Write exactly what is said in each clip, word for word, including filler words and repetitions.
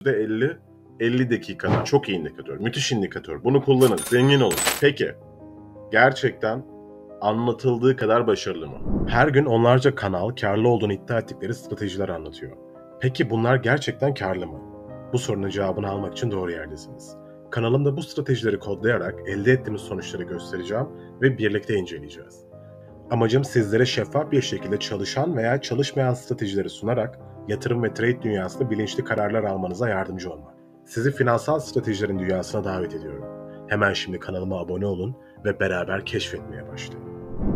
elli elli dakikada çok iyi indikatör, müthiş indikatör. Bunu kullanın, zengin olun. Peki, gerçekten anlatıldığı kadar başarılı mı? Her gün onlarca kanal karlı olduğunu iddia ettikleri stratejiler anlatıyor. Peki bunlar gerçekten karlı mı? Bu sorunun cevabını almak için doğru yerdesiniz. Kanalımda bu stratejileri kodlayarak elde ettiğimiz sonuçları göstereceğim ve birlikte inceleyeceğiz. Amacım sizlere şeffaf bir şekilde çalışan veya çalışmayan stratejileri sunarak yatırım ve trade dünyasında bilinçli kararlar almanıza yardımcı olmak. Sizi finansal stratejilerin dünyasına davet ediyorum. Hemen şimdi kanalıma abone olun ve beraber keşfetmeye başlayın.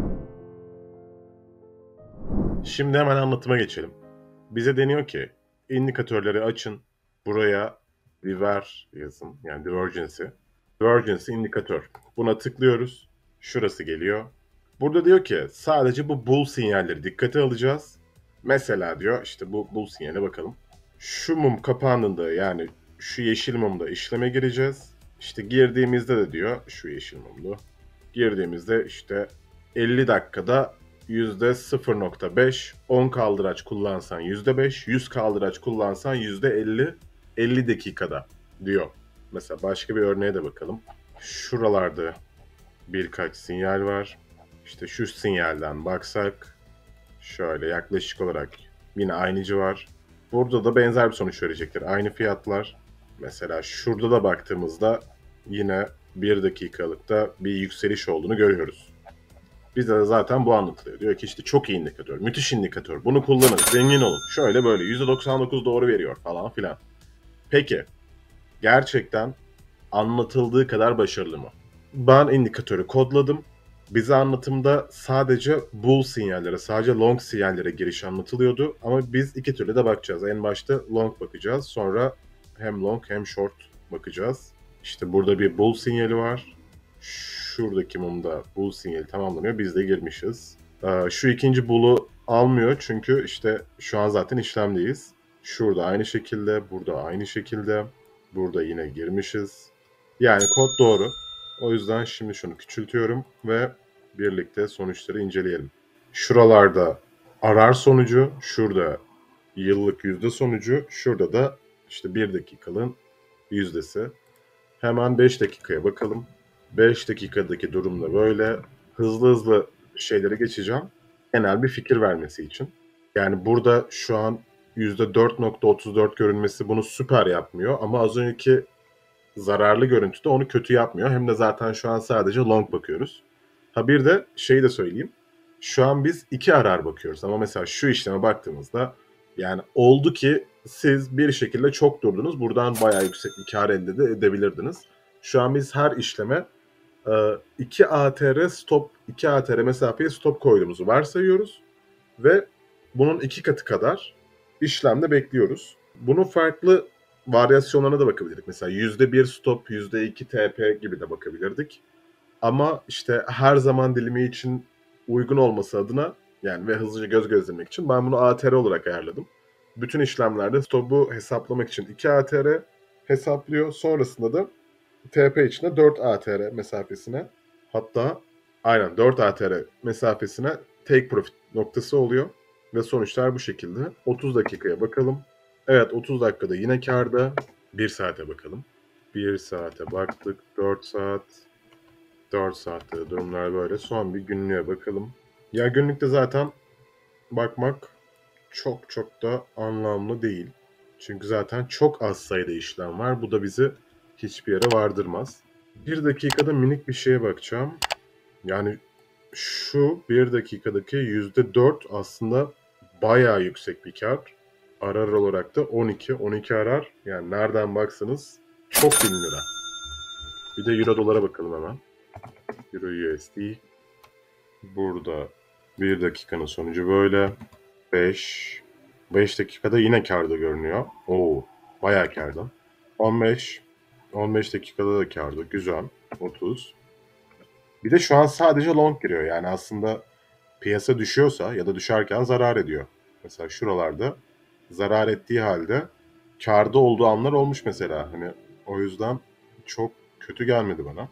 Şimdi hemen anlatıma geçelim. Bize deniyor ki indikatörleri açın, buraya diver yazın, yani divergency. Divergency indikatör. Buna tıklıyoruz. Şurası geliyor. Burada diyor ki sadece bu bull sinyalleri dikkate alacağız. Mesela diyor işte bu bull sinyale bakalım. Şu mum kapandığında, yani şu yeşil mumda işleme gireceğiz. İşte girdiğimizde de diyor şu yeşil mumlu. Girdiğimizde işte elli dakikada yüzde sıfır nokta beş, on kaldıraç kullansan yüzde beş, yüz kaldıraç kullansan yüzde elli, elli dakikada diyor. Mesela başka bir örneğe de bakalım. Şuralarda birkaç sinyal var. İşte şu sinyalden baksak şöyle yaklaşık olarak yine aynı civar. Burada da benzer bir sonuç verecektir. Aynı fiyatlar. Mesela şurada da baktığımızda yine bir dakikalıkta bir yükseliş olduğunu görüyoruz. Bize de zaten bu anlatılıyor. Diyor ki işte çok iyi indikatör, müthiş indikatör. Bunu kullanın, zengin olun. Şöyle böyle yüzde doksan dokuz doğru veriyor falan filan. Peki, gerçekten anlatıldığı kadar başarılı mı? Ben indikatörü kodladım. Bize anlatımda sadece bull sinyallere, sadece long sinyallere giriş anlatılıyordu. Ama biz iki türlü de bakacağız. En başta long bakacağız. Sonra hem long hem short bakacağız. İşte burada bir bull sinyali var. Şuradaki mumda bull sinyali tamamlanıyor. Biz de girmişiz. Şu ikinci bull'u almıyor çünkü işte şu an zaten işlemdeyiz. Şurada aynı şekilde, burada aynı şekilde. Burada yine girmişiz. Yani kod doğru. O yüzden şimdi şunu küçültüyorum ve birlikte sonuçları inceleyelim. Şuralarda arar sonucu, şurada yıllık yüzde sonucu, şurada da işte bir dakikalığın yüzdesi. Hemen beş dakikaya bakalım. beş dakikadaki durum da böyle. Hızlı hızlı şeyleri geçeceğim. Genel bir fikir vermesi için. Yani burada şu an yüzde dört nokta otuz dört görünmesi bunu süper yapmıyor. Ama az önceki zararlı görüntüde onu kötü yapmıyor. Hem de zaten şu an sadece long bakıyoruz. Ha bir de şeyi de söyleyeyim. Şu an biz iki arar bakıyoruz. Ama mesela şu işleme baktığımızda yani oldu ki siz bir şekilde çok durdunuz. Buradan bayağı yüksek bir kar elde de edebilirdiniz. Şu an biz her işleme iki A T R stop, iki A T R mesafeye stop koyduğumuzu varsayıyoruz. Ve bunun iki katı kadar işlemde bekliyoruz. Bunun farklı varyasyonlarına da bakabilirdik. Mesela yüzde bir stop, yüzde iki T P gibi de bakabilirdik. Ama işte her zaman dilimi için uygun olması adına yani ve hızlıca göz gezdirmek için ben bunu A T R olarak ayarladım. Bütün işlemlerde stop'u hesaplamak için iki A T R hesaplıyor. Sonrasında da T P içinde dört A T R mesafesine, hatta aynen dört A T R mesafesine take profit noktası oluyor. Ve sonuçlar bu şekilde. otuz dakikaya bakalım. Evet, otuz dakikada yine kârda. bir saate bakalım. bir saate baktık. dört saat. dört saatte durumlar böyle. Son bir günlüğe bakalım. Ya günlükte zaten bakmak çok çok da anlamlı değil. Çünkü zaten çok az sayıda işlem var. Bu da bizi hiçbir yere vardırmaz. Bir dakikada minik bir şeye bakacağım. Yani şu bir dakikadaki yüzde dört aslında bayağı yüksek bir kar. Arar olarak da on iki. on iki arar. Yani nereden baksanız çok bin lira. Bir de euro dolara bakalım hemen. Euro U S D. Burada bir dakikanın sonucu böyle. beş. beş dakikada yine kârda görünüyor. Oo, bayağı kârda. on beş. on beş dakikada da kârda. Güzel. otuz. Bir de şu an sadece long giriyor. Yani aslında piyasa düşüyorsa ya da düşerken zarar ediyor. Mesela şuralarda zarar ettiği halde kârda olduğu anlar olmuş mesela. Hani o yüzden çok kötü gelmedi bana.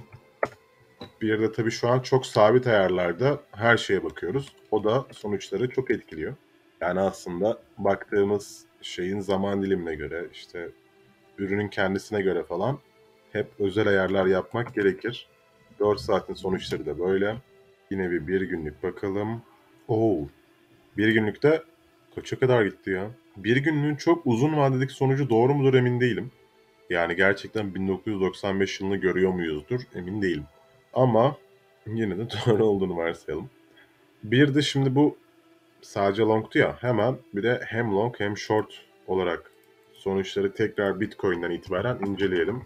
Bir de tabii şu an çok sabit ayarlarda her şeye bakıyoruz. O da sonuçları çok etkiliyor. Yani aslında baktığımız şeyin zaman dilimine göre, işte ürünün kendisine göre falan hep özel ayarlar yapmak gerekir. dört saatin sonuçları da böyle. Yine bir bir günlük bakalım. Oo, bir günlükte kaça kadar gitti ya? Bir günlüğün çok uzun vadedeki sonucu doğru mudur emin değilim. Yani gerçekten bin dokuz yüz doksan beş yılını görüyor muyuzdur emin değilim. Ama yine de doğru olduğunu varsayalım. Bir de şimdi bu sadece long'tu ya, hemen bir de hem long hem short olarak sonuçları tekrar Bitcoin'den itibaren inceleyelim.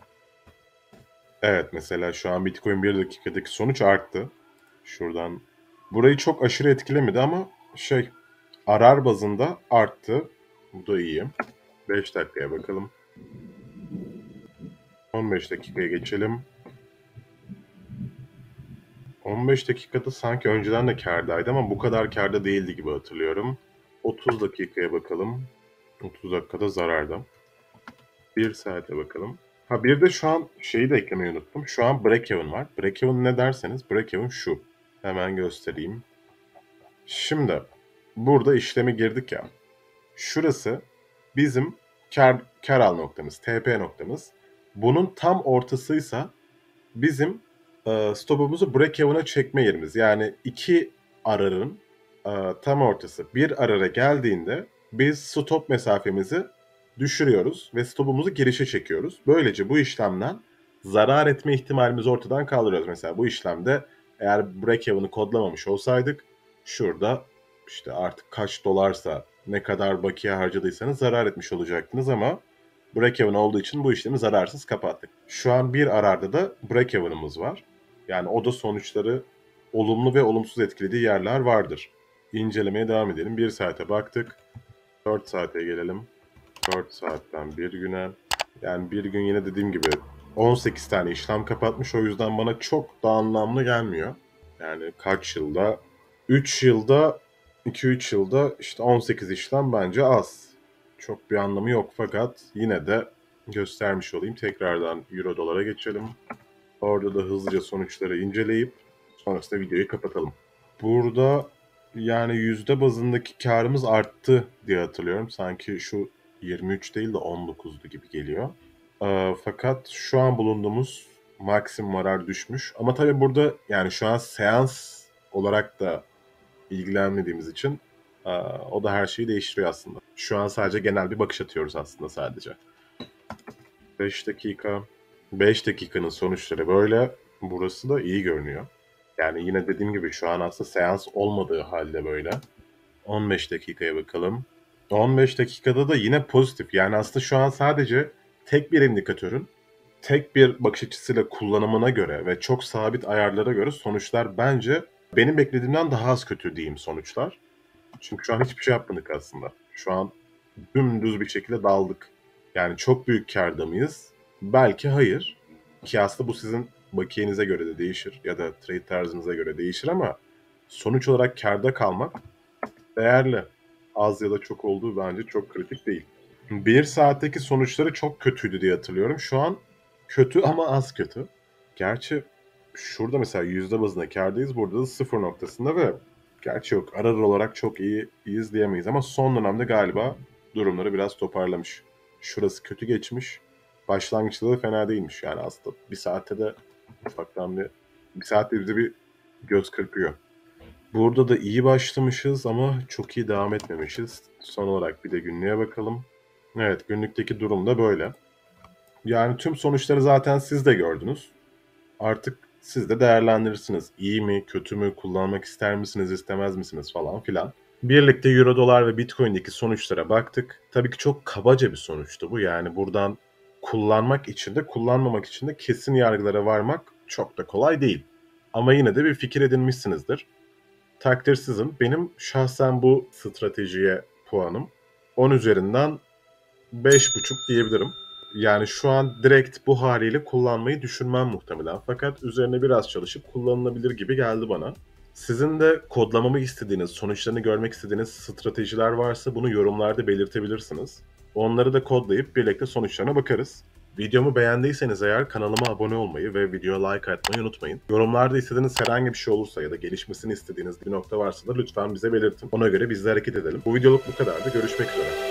Evet, mesela şu an Bitcoin bir dakikadaki sonuç arttı. Şuradan burayı çok aşırı etkilemedi ama şey, arar bazında arttı. Bu da iyi. beş dakikaya bakalım. on beş dakikaya geçelim. on beş dakikada sanki önceden de kârdaydı ama bu kadar kârda değildi gibi hatırlıyorum. otuz dakikaya bakalım. otuz dakikada zararda. bir saate bakalım. Ha, bir de şu an şeyi de eklemeyi unuttum. Şu an break-even var. Break-even ne derseniz, break-even şu. Hemen göstereyim. Şimdi burada işlemi girdik ya. Şurası bizim kar, kar al noktamız, T P noktamız. Bunun tam ortasıysa bizim e, stopumuzu break-even'a çekme yerimiz. Yani iki ararın e, tam ortası. Bir arara geldiğinde biz stop mesafemizi düşürüyoruz ve stopumuzu girişe çekiyoruz. Böylece bu işlemden zarar etme ihtimalimizi ortadan kaldırıyoruz. Mesela bu işlemde eğer break-even'ı kodlamamış olsaydık şurada işte artık kaç dolarsa, ne kadar bakiye harcadıysanız zarar etmiş olacaktınız ama break-even olduğu için bu işlemi zararsız kapattık. Şu an bir ararda da break-even'ımız var. Yani o da sonuçları olumlu ve olumsuz etkilediği yerler vardır. İncelemeye devam edelim. bir saate baktık. dört saate gelelim. dört saatten bir güne. Yani bir gün yine dediğim gibi on sekiz tane işlem kapatmış. O yüzden bana çok da anlamlı gelmiyor. Yani kaç yılda? üç yılda, iki üç yılda işte on sekiz işlem bence az. Çok bir anlamı yok fakat yine de göstermiş olayım. Tekrardan Euro dolara geçelim. Orada da hızlıca sonuçları inceleyip sonrasında videoyu kapatalım. Burada yani yüzde bazındaki karımız arttı diye hatırlıyorum. Sanki şu yirmi üç değil de on dokuzdu gibi geliyor. Ee, fakat şu an bulunduğumuz maksimum arar düşmüş. Ama tabii burada yani şu an seans olarak da ilgilenmediğimiz için e, o da her şeyi değiştiriyor aslında. Şu an sadece genel bir bakış atıyoruz aslında sadece. beş dakika. beş dakikanın sonuçları böyle. Burası da iyi görünüyor. Yani yine dediğim gibi şu an aslında seans olmadığı halde böyle. on beş dakikaya bakalım. on beş dakikada da yine pozitif. Yani aslında şu an sadece tek bir indikatörün tek bir bakış açısıyla kullanımına göre ve çok sabit ayarlara göre sonuçlar bence benim beklediğimden daha az kötü diyeyim sonuçlar. Çünkü şu an hiçbir şey yapmadık aslında. Şu an dümdüz bir şekilde daldık. Yani çok büyük kârda mıyız? Belki hayır. Ki aslında bu sizin bakiyenize göre de değişir ya da trade tarzınıza göre değişir ama sonuç olarak kârda kalmak değerli. Az ya da çok olduğu bence çok kritik değil. Bir saatteki sonuçları çok kötüydü diye hatırlıyorum. Şu an kötü ama az kötü. Gerçi şurada mesela yüzde bazında kârdayız. Burada da sıfır noktasında ve gerçi yok. Arar olarak çok iyi, iyiyiz diyemeyiz ama son dönemde galiba durumları biraz toparlamış. Şurası kötü geçmiş. Başlangıçta da fena değilmiş. Yani aslında bir saatte de ufaktan bir, bir saatte bize bir göz kırpıyor. Burada da iyi başlamışız ama çok iyi devam etmemişiz. Son olarak bir de günlüğe bakalım. Evet, günlükteki durum da böyle. Yani tüm sonuçları zaten siz de gördünüz. Artık siz de değerlendirirsiniz. İyi mi, kötü mü, kullanmak ister misiniz, istemez misiniz falan filan. Birlikte Euro, Dolar ve Bitcoin'deki sonuçlara baktık. Tabii ki çok kabaca bir sonuçtu bu. Yani buradan kullanmak için de kullanmamak için de kesin yargılara varmak çok da kolay değil. Ama yine de bir fikir edinmişsinizdir. Takdir sizin. Benim şahsen bu stratejiye puanım on üzerinden beş buçuk diyebilirim. Yani şu an direkt bu haliyle kullanmayı düşünmem muhtemelen. Fakat üzerine biraz çalışıp kullanılabilir gibi geldi bana. Sizin de kodlamamı istediğiniz, sonuçlarını görmek istediğiniz stratejiler varsa bunu yorumlarda belirtebilirsiniz. Onları da kodlayıp birlikte sonuçlarına bakarız. Videomu beğendiyseniz eğer kanalıma abone olmayı ve videoya like atmayı unutmayın. Yorumlarda istediğiniz herhangi bir şey olursa ya da gelişmesini istediğiniz bir nokta varsa da lütfen bize belirtin. Ona göre biz de hareket edelim. Bu videoluk bu kadardı. Görüşmek üzere.